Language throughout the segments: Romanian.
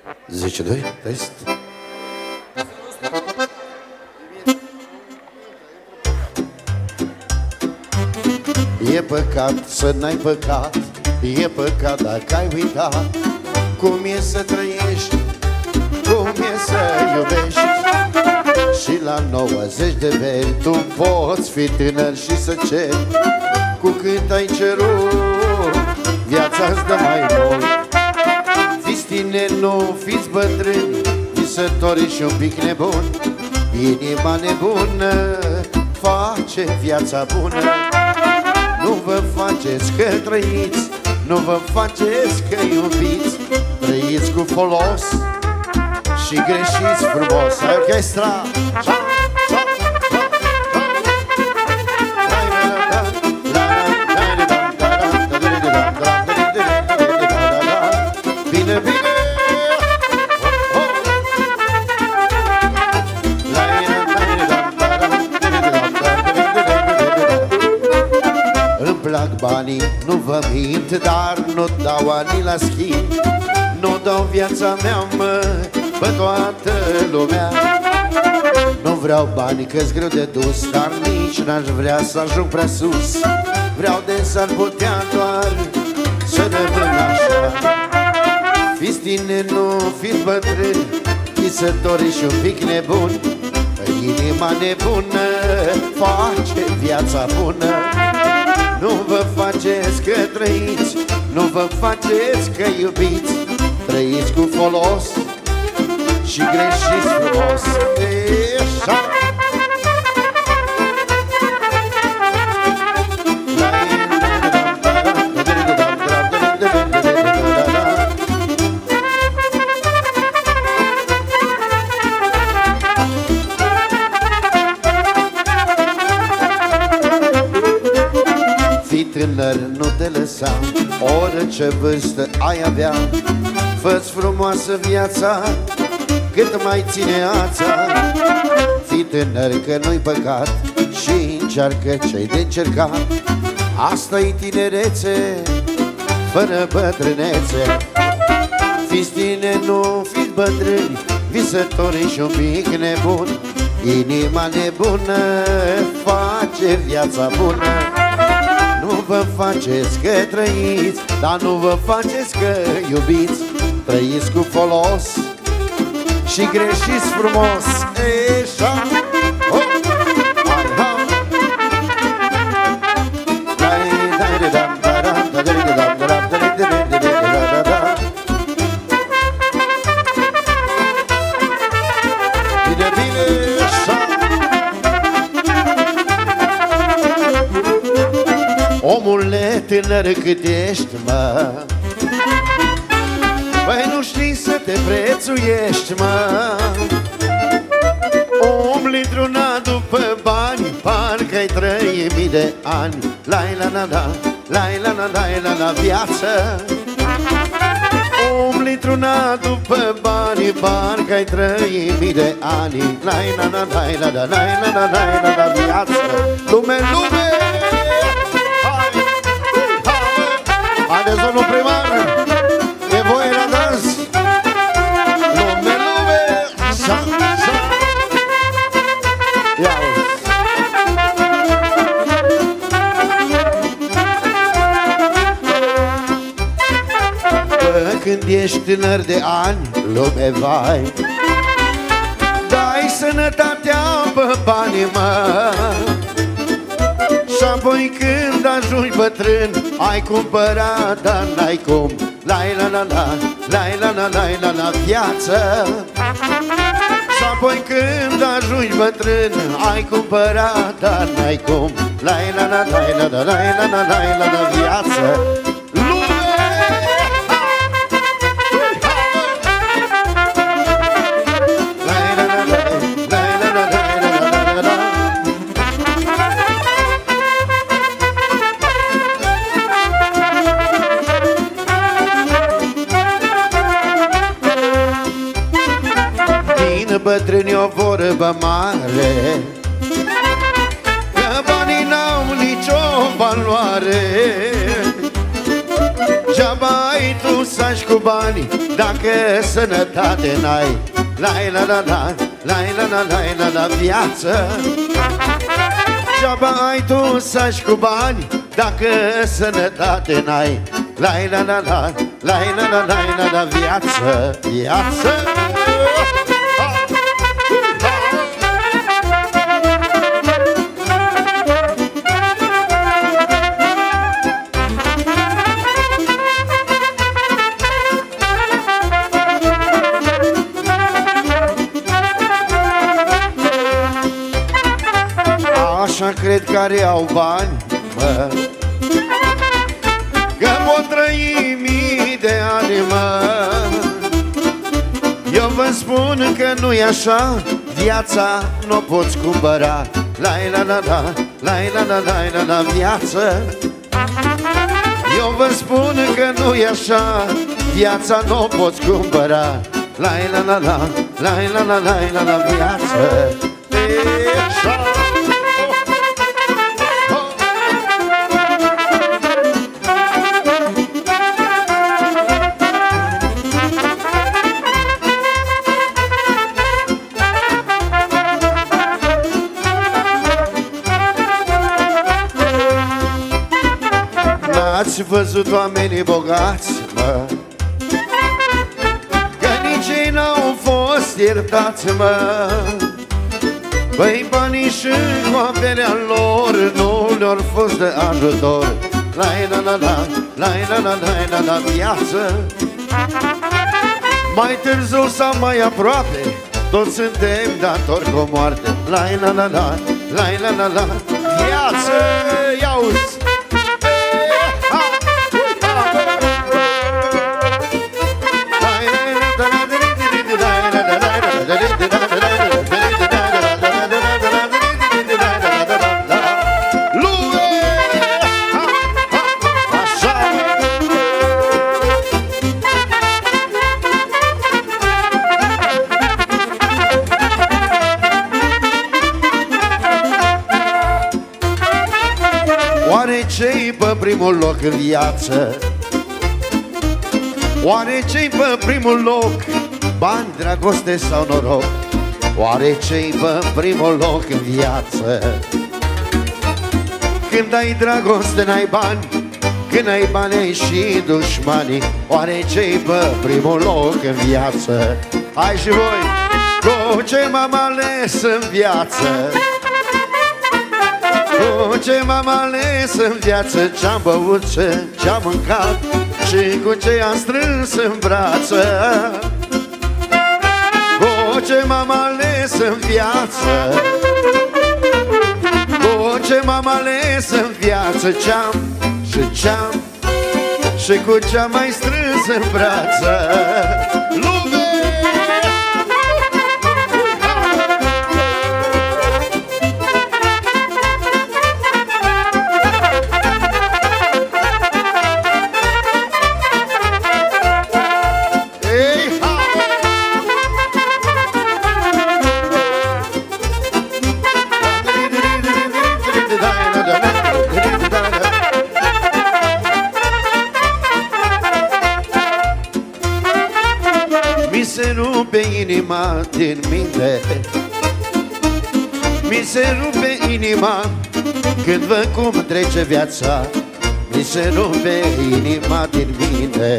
10-2, test. E păcat să n-ai păcat, e păcat dacă ai uitat cum e să trăiești, cum e să iubești. Și la 90 de veri tu poți fi tânăr și să ceri. Cu cât ai cerut, viața-ți dă mai mult. Fiți tineri, nu fiți bătrâni, visători și un pic nebuni. Inima nebună face viața bună. Nu vă faceți că trăiți, nu vă faceți că iubiți. Trăiți cu folos și greșiți frumos. Orchestra! Bine, bine! Îmi plac banii, nu vă mint, dar nu dau ani la schimb. Nu dau viața mea, mă, pe toată lumea. Nu vreau bani că-s greu de dus, dar nici n-aș vrea să ajung prea sus. Vreau de s-ar putea doar să rămân așa. Fiți tineri, nu fiți bătrâni, visători și un pic nebuni. Inima nebună face viața bună. Nu vă faceți că trăiți, nu vă faceți că iubiți. Trăiți cu folos și greșiți frumos. Așa. Fii tânăr, nu te lăsa, orice vârstă ai avea. Fă-ți frumoasă viața, cât mai ține ața. Fii tânăr că nu-i păcat și încearcă ce-ai de încercat. Asta-i tinerețe, fără bătrânețe. Fiți tineri, nu fiți bătrâni, visători și un pic nebuni. Inima nebună face viața bună. Nu vă faceți că trăiți, dar nu vă faceți că iubiți. Trăiți cu folos și greșiți frumos. Eșa! Bine, bine, așa! Omule tânăr cât ești, mă, băi, nu știi să te prețuiești, mă. Umbli într-una după bani, parcă-ai 3000 de ani. Lai-la-la-la, lai-la-la-la-la-la viață. Umbli într-una după bani, parcă-ai 3000 de ani. Lai-la-la-la-la-la-la-la-la-la viață. Lume, lume! Haideți, domnul primar! E voie la dans! Lume, lume! Sa, sa! Ia-o! Până când ești tânăr de ani, lume, vai, dai sănătatea pe banii, mă. Și apoi când ajungi bătrân, ai cumpărat, dar n-ai cum. Lai-la-la-la, lai-la-la-la-la-la viață. Și apoi când ajungi bătrân, ai cumpărat, dar n-ai cum. Lai-la-la-la-la-la-la-la-la-la viață. Bătrâni o vorbă mare, că banii n-au nicio valoare. Geaba ai tu să-și cu bani dacă sănătate n-ai. La-i-la-la-la, la-i-la-la-la-la-la viață. Geaba ai tu să-și cu bani dacă sănătate n-ai. La-i-la-la-la, la-i-la-la-la-la-la viață, viață. Așa cred care au bani, mă, că pot trăi mii de ani, mă. Eu vă spun că nu-i așa, viața n-o poți cumpăra. La-i-la-la-la, la-i-la-la-la-la-la viață. Eu vă spun că nu-i așa, viața n-o poți cumpăra. La-i-la-la-la, la-i-la-la-la-la-la viață. Așa. Ați văzut oamenii bogați, mă, că nici ei n-au fost iertați, mă. Băi, banii și cu averea lor nu le-au fost de ajutor. La-i-la-la-la, la-i-la-la-la-la viață. Mai târziu sau mai aproape, toți suntem datori cu moarte. La-i-la-la-la, la-i-la-la-la viață, ia-uzi. Oare ce-i pe primul loc în viață? Oare ce-i pe primul loc? Bani, dragoste sau noroc? Oare ce-i pe primul loc în viață? Când ai dragoste n-ai bani, când ai bani ai și dușmanii. Oare ce-i pe primul loc în viață? Hai și voi, cu ce m-am ales în viață? Cu ce m-am ales în viață? Ce-am băut, ce-am mâncat și cu ce am strâns în brață? Cu ce m-am ales în viață? Cu ce m-am ales în viață? Ce-am și ce-am și cu ce-am mai strâns în brață? Lume! Mi se rupe inima din minte, mi se rupe inima când văd cum trece viața. Mi se rupe inima din minte.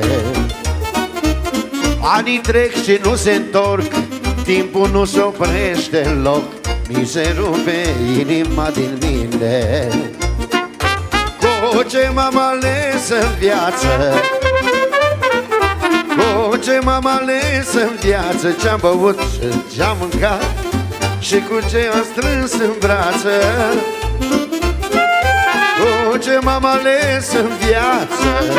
Anii trec și nu se întorc, timpul nu se oprește în loc. Mi se rupe inima din minte. Cu ce m-am ales în viață? Cu ce m-am ales în viață? Ce-am băut și ce-am mâncat și cu ce am strâns în brață? Cu ce m-am ales în viață?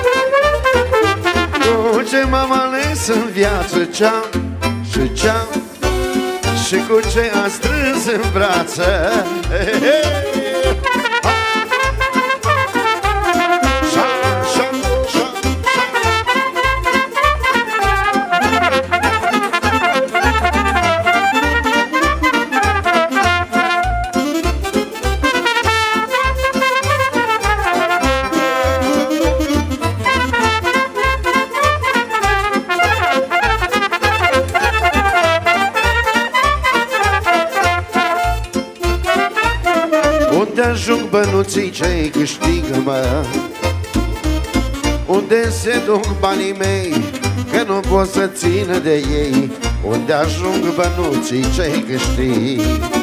Cu ce m-am ales în viață? Ce-am și ce-am și cu ce am strâns în brață? ajung bănuții ce-i câștigă, mă? Unde se duc banii mei, că nu pot să țină de ei? Unde ajung bănuții ce-i câștig?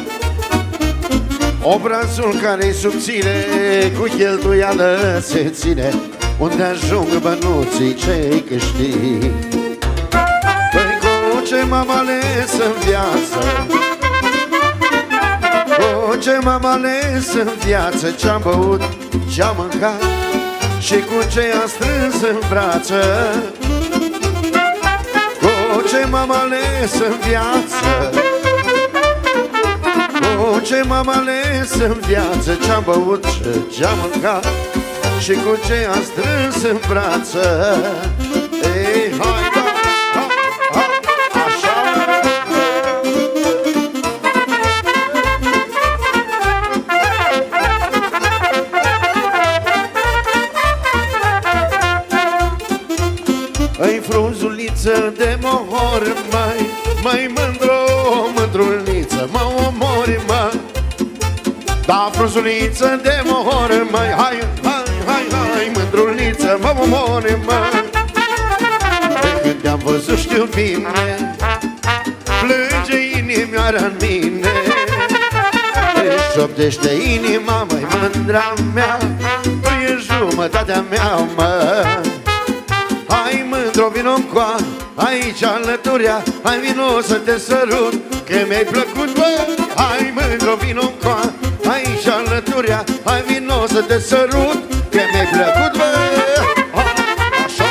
Obrazul care-i subțire, cu cheltuială se ține. Unde ajung bănuții ce-i câștig? Păi cu ce m-am ales în viață, cu ce m-am ales în viață, ce-am băut, ce-am mâncat și cu ce am strâns în brață. Cu ce m-am ales în viață, cu ce m-am ales în viață, ce-am băut, ce-am mâncat și cu ce am strâns în brață. Ei, hai, da, ha, ha, așa. Ei, frunzuliță de mohor, mai mândro, mândruliță, mă omori, mă. Da, frunzuliță de mohor, mai hai, mândruliță, mă omori, mă. De când te-am văzut știu bine, plânge inimioara-n mine. Își șoptește inima, măi, mândra mea, tu ești jumătatea mea, mă. Hai, mândro, vino-ncoa, aici alăturea, hai, vino să te sărut, că mi-ai plăcut, bă. Hai, mândro, vino-ncoa, aici alăturea, hai, vino să te sărut, că mi-ai plăcut, bă. Așa.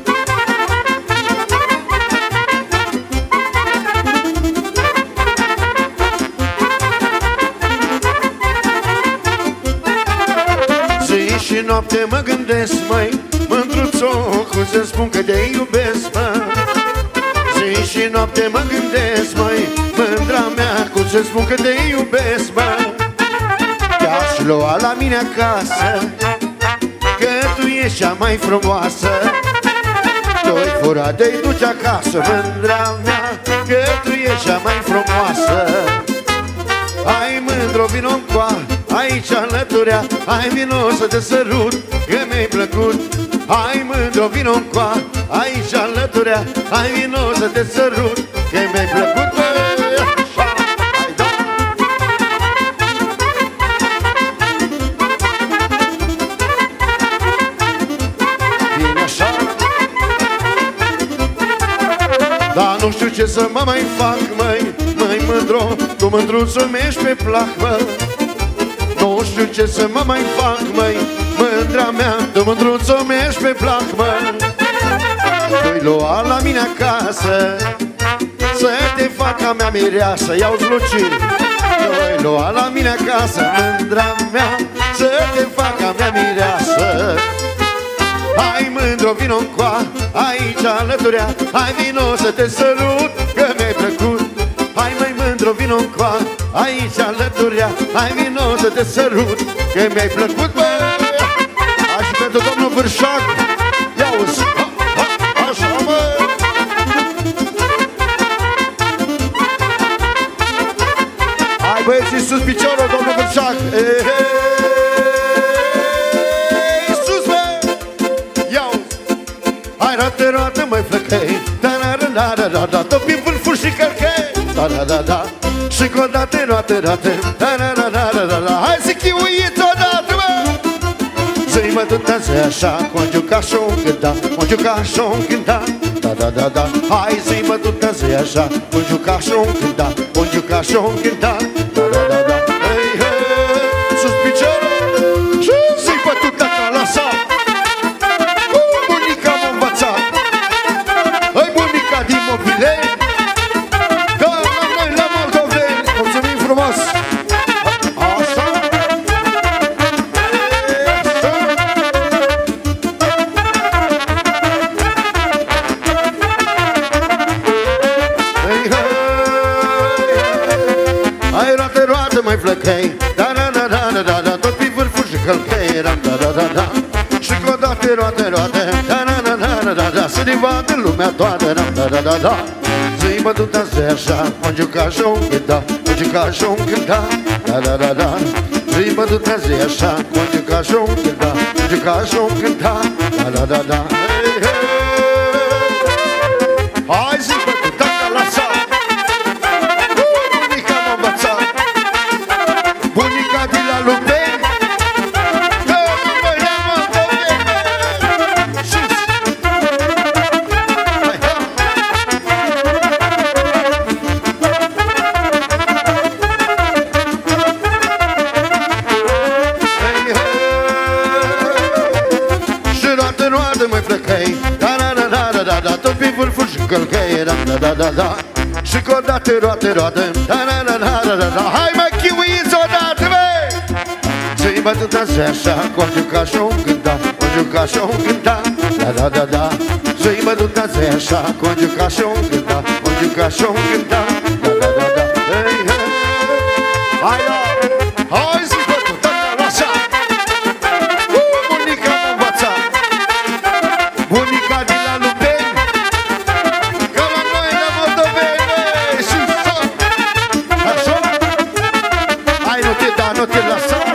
Zi și noapte mă gândesc, măi, mândruțo, cum să spun că te iubesc, mă. Zi și noapte mă gândesc, măi, mândra mea, cum să spun că te iubesc, mă. Te-aș lua la mine acasă, că tu ești cea mai frumoasă. Doi fura te-i duci acasă, mândra mea, că tu ești cea mai frumoasă. Hai, mândro, vino-ncoa, aici alăturea, hai, vino să te sărut, că mi-ai plăcut. Hai, mândro, vino-ncoa, aici alăturea, hai, vino să te sărut, că mi-ai plăcut, bă. Hai, da. Bine așa. Dar nu știu ce să mă mai fac, măi, mândro, tu mândruțul mi-ești pe plac, mă. Nu știu ce să mă mai fac, măi, mândra mea, tu mândruțul mi-ești pe plac, mă. Voi lua la mine acasă, să te fac a mea mireasă, iau-ți luciri. Voi lua la mine acasă, mândra mea, să te fac a mea mireasă. Hai, mândro, vino-ncoa, aici alăturea, hai, vino să te sărut, că mi-ai plăcut. Hai, măi, mândro, vino-ncoa, aici alăturea, hai, vino să te sărut, că mi-ai plăcut, bă. Hai și pentru domnul Vârșac, ia-uzi, așa, mă. Hai, băieți, sus piciorul, domnul Vârșac. Sus, bă. Ia-uzi. Hai, roate, măi, flăcăi, da-da-da-da-da-da, topi vârfuri și cărcăi. Da-da-da-da, și cu o dată, roate, da-da-da-da-da-da. Hai să chiuiți odată, mă. Zi, mă, du-te așa, cu un giucașul cânta, un giucașul cânta. Da-da-da-da, hai, zi, mă, du-te așa, cu un giucașul cânta, un giucașul cânta. Da-da-da-da, hei, hei, sus piciorul și zi, mă, du-te ca la sat. Bunica m-a învățat, hai, bunica din Mobilei. Frumos! Așa! Hai, roate, mai flăcăi, da-da-da-da-da-da, tot pe vârfuri și călcăi, da-da-da-da-da. Și cu o dată, roate, da-da-da-da-da-da, să ne vadă lumea toată, da-da-da-da-da. Zi, mă, du-te așa, mă, giucașul cânta, mă, giucașul cânta, da-da-da-da. Și bătuta zi așa, cu căcașul cânta, cu căcașul cânta, da, da, da, da. Hai zi bătuta ca la sat, bunica m-a învățat, bunica de la Lupeni, că noi ne-am întâlnit. Sus! Hai, hai! Roadă, măi flăcăi, da, da, da, da, da, da, da, tot pe vârful și călcăi, da, da, da, da, da. Și că odată roadă, roadă, da, da, da, da, da, da, da. Hai mă, chiuiți odată, băi! Și-i bătuta zi așa, cu jucașul cânta, cu jucașul cânta, da, da, da, da. Și-i bătuta zi așa, cu jucașul cânta, cu jucașul cânta, da, da, da, da. Hei, hei! Hai, da! Hai zi bătuta ca așa! Bunica m-a învățat, bunica de la Lupeni, că la noi la Moldoveni. Și așa, așa, hai, nu te da, nu te lăsa.